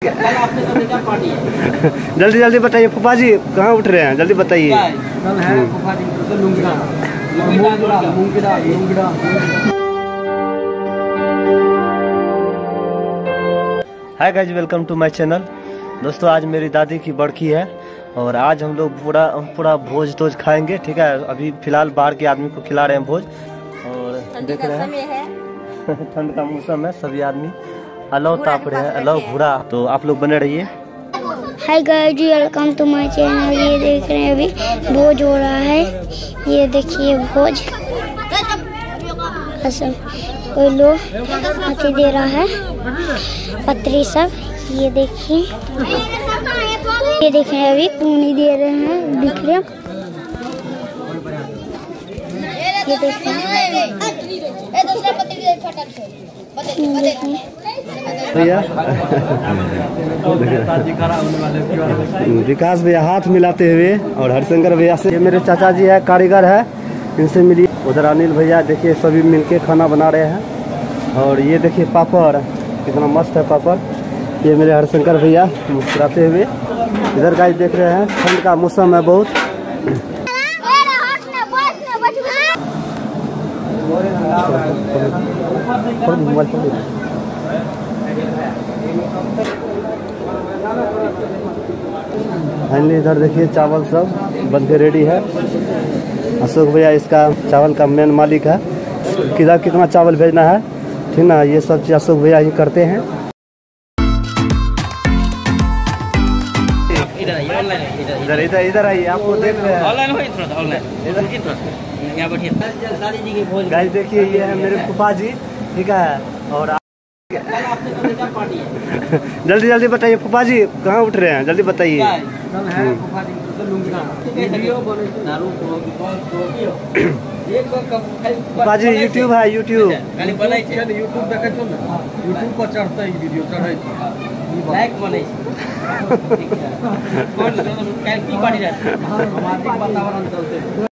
जल्दी जल्दी बताइए फूफा जी, कहाँ उठ रहे हैं, जल्दी बताइए। Hi guys, welcome to my channel. दोस्तों, आज मेरी दादी की बड़की है और आज हम लोग पूरा भोज तोज खाएंगे। ठीक है, अभी फिलहाल बाहर के आदमी को खिला रहे हैं भोज और देख रहे हैं ठंड का मौसम है, सभी आदमी अलाव ताप रहे हैं, अलाव भूरा। तो आप लोग बने रहिए। Hi guys, welcome to my channel. ये देख रहे हैं अभी भोज हो रहा है। ये देखिए भोज कोई लोग हाथी दे रहा है, पत्री सब। ये देखिए, ये देख रहे हैं अभी पूनी दे रहे हैं, दिख रहे। ये देख रहे हैं भैया विकास भैया हाथ मिलाते हुए और हरशंकर भैया से। ये मेरे चाचा जी है, कारीगर है, इनसे मिलिए। उधर अनिल भैया देखिए, सभी मिलके खाना बना रहे हैं। और ये देखिए पापड़, कितना मस्त है पापड़। ये मेरे हरशंकर भैया मुस्कुराते हुए। इधर गाइस देख रहे हैं, ठंड का मौसम है बहुत। फाइनली इधर देखिए चावल सब बन के रेडी है। अशोक भैया इसका चावल का मेन मालिक है। किधर कितना चावल भेजना है, ठीक ना, ये सब चीज अशोक भैया ही करते हैं। इधर आइए, आपको देख रहे हैं गाइस। देखिए ये है मेरे फूफा जी, ठीक है। और जल्दी जल्दी बताइए फूफा जी, कहाँ उठ रहे हैं, जल्दी बताइए। फूफा जी यूट्यूब है, यूट्यूब पर चढ़ता है वीडियो चढ़े लाइक बने कौन की पार्टी रहती है, सामाजिक वातावरण चलते।